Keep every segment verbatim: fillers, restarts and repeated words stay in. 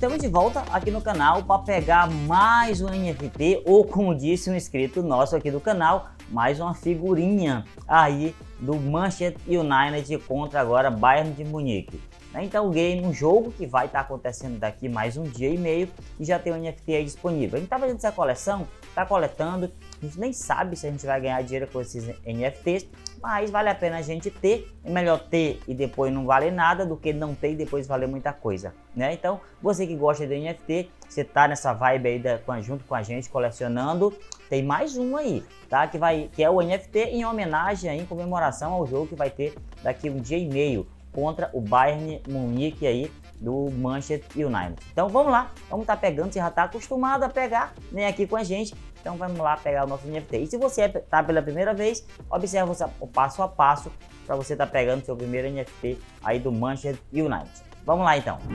estamos de volta aqui no canal para pegar mais um N F T, ou como disse um inscrito nosso aqui do canal, mais uma figurinha aí do Manchester United contra agora Bayern de Munique. Então o game, um jogo que vai estar acontecendo daqui mais um dia e meio e já tem o N F T aí disponível. A gente está fazendo essa coleção, está coletando, a gente nem sabe se a gente vai ganhar dinheiro com esses N F Ts, mas vale a pena a gente ter. É melhor ter e depois não valer nada do que não ter e depois valer muita coisa, né? Então você que gosta de N F T, você tá nessa vibe aí da, junto com a gente colecionando, tem mais um aí, tá? Que, vai, que é o N F T em homenagem, em comemoração ao jogo que vai ter daqui um dia e meio contra o Bayern Munique aí do Manchester United. Então vamos lá, vamos estar tá pegando, você já está acostumado a pegar, né, aqui com a gente. Então vamos lá pegar o nosso N F T. E se você está pela primeira vez, observe o passo a passo para você estar tá pegando seu primeiro N F T aí do Manchester United. Vamos lá então.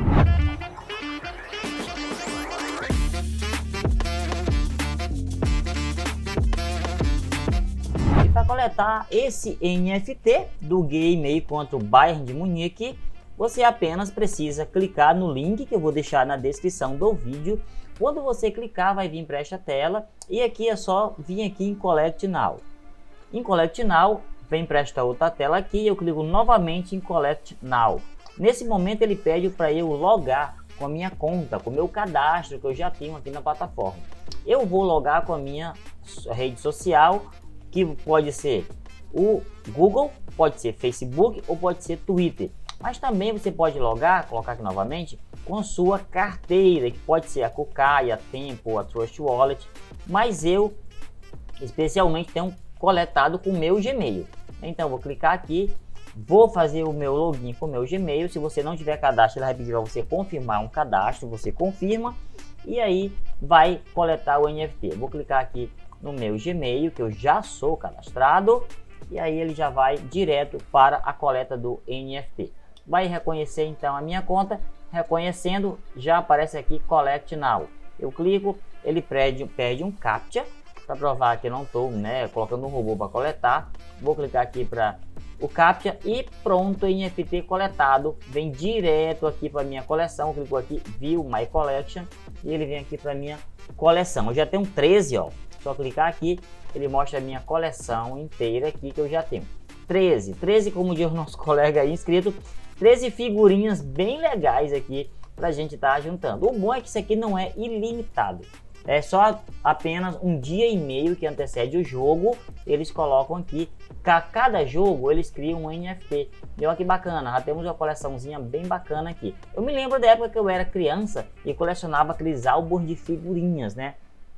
Para coletar esse N F T do game aí contra o Bayern de Munique, você apenas precisa clicar no link que eu vou deixar na descrição do vídeo. Quando você clicar, vai vir para esta tela e aqui é só vir aqui em Collect Now. Em Collect Now, vem para esta outra tela aqui, eu clico novamente em Collect Now. Nesse momento ele pede para eu logar com a minha conta, com o meu cadastro que eu já tenho aqui na plataforma. Eu vou logar com a minha rede social, que pode ser o Google, pode ser Facebook ou pode ser Twitter. Mas também você pode logar, colocar aqui novamente, com sua carteira, que pode ser a Kukai, a Tempo, a Trust Wallet. Mas eu, especialmente, tenho coletado com o meu Gmail. Então, vou clicar aqui, vou fazer o meu login com o meu Gmail. Se você não tiver cadastro, ele vai pedir para você confirmar um cadastro, você confirma. E aí, vai coletar o N F T. Vou clicar aqui no meu Gmail, que eu já sou cadastrado, e aí ele já vai direto para a coleta do N F T. Vai reconhecer então a minha conta, reconhecendo, já aparece aqui Collect Now. Eu clico, ele pede, pede um captcha para provar que eu não estou, né, colocando um robô para coletar. Vou clicar aqui para o captcha e pronto, N F T coletado, vem direto aqui para minha coleção. Clico aqui, View My Collection, e ele vem aqui para minha coleção. Eu já tenho treze, ó. Só clicar aqui, ele mostra a minha coleção inteira aqui que eu já tenho. treze, treze, como diz o nosso colega aí inscrito, treze figurinhas bem legais aqui pra gente estar tá juntando. O bom é que isso aqui não é ilimitado. É só apenas um dia e meio que antecede o jogo, eles colocam aqui. Cada jogo eles criam um N F T. E olha que bacana, já temos uma coleçãozinha bem bacana aqui. Eu me lembro da época que eu era criança e colecionava aqueles álbuns de figurinhas, né?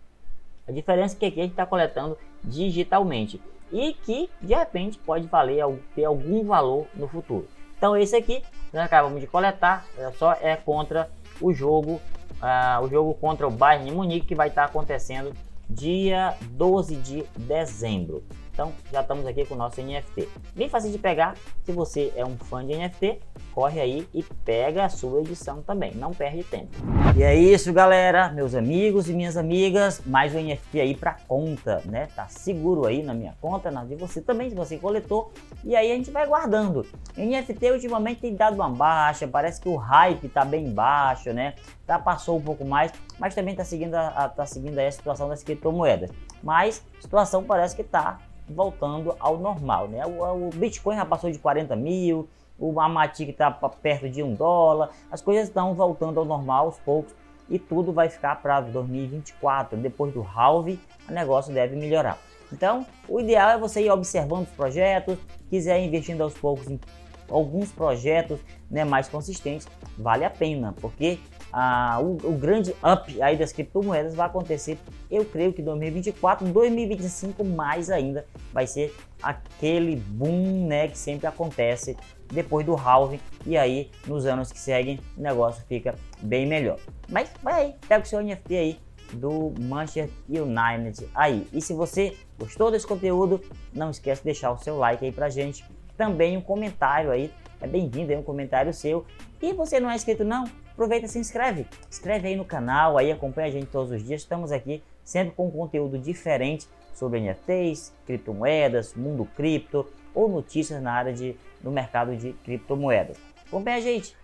A diferença é que aqui a gente está coletando digitalmente e que de repente pode valer, ter algum valor no futuro. Então esse aqui nós acabamos de coletar, é só é contra o jogo, uh, o jogo contra o Bayern de Munique, que vai estar acontecendo dia doze de dezembro. Então já estamos aqui com o nosso N F T. Bem fácil de pegar. Se você é um fã de N F T, corre aí e pega a sua edição também. Não perde tempo. E é isso, galera, meus amigos e minhas amigas. Mais um N F T aí para conta, né? Tá seguro aí na minha conta, na de você também, se você coletou. E aí a gente vai guardando. N F T ultimamente tem dado uma baixa. Parece que o hype tá bem baixo, né? Tá, passou um pouco mais, mas também tá seguindo a, a, tá seguindo aí a situação das criptomoedas. Mas a situação parece que tá voltando ao normal, né? O, o Bitcoin já passou de quarenta mil, o Matic está perto de um dólar, as coisas estão voltando ao normal aos poucos e tudo vai ficar para dois mil e vinte e quatro, depois do halving, o negócio deve melhorar. Então, o ideal é você ir observando os projetos, quiser investindo aos poucos em alguns projetos, né, mais consistentes, vale a pena, porque ah, o, o grande up aí das criptomoedas vai acontecer, eu creio que dois mil e vinte e quatro, dois mil e vinte e cinco mais ainda, vai ser aquele boom, né, que sempre acontece depois do halving, e aí nos anos que seguem o negócio fica bem melhor. Mas vai aí, pega o seu N F T aí do Manchester United aí. E se você gostou desse conteúdo, não esquece de deixar o seu like aí pra gente. Também um comentário aí, é bem-vindo aí um comentário seu. E você não é inscrito não? Aproveita e se inscreve. Inscreve aí no canal, aí acompanha a gente todos os dias. Estamos aqui sempre com conteúdo diferente sobre N F Ts, criptomoedas, mundo cripto ou notícias na área de, do mercado de criptomoedas. Acompanha a gente.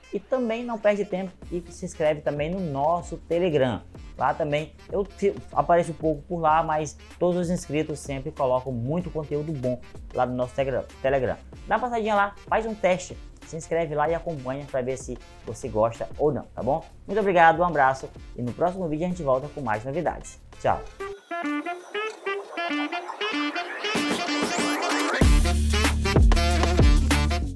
E também não perde tempo e se inscreve também no nosso Telegram. Lá também eu apareço um pouco por lá, mas todos os inscritos sempre colocam muito conteúdo bom lá no nosso Telegram. Dá uma passadinha lá, faz um teste, se inscreve lá e acompanha para ver se você gosta ou não, tá bom? Muito obrigado, um abraço e no próximo vídeo a gente volta com mais novidades. Tchau!